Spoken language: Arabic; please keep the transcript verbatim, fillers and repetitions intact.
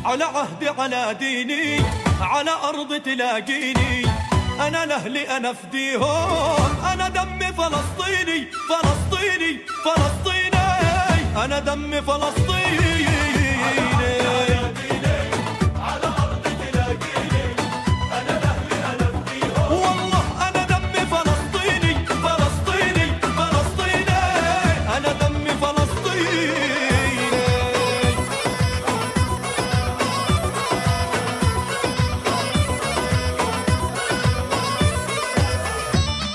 على عهدي على ديني على أرض تلاقيني، أنا لأهلي أنا أفديهم، أنا دمي فلسطيني فلسطيني فلسطيني، أنا دمي فلسطيني.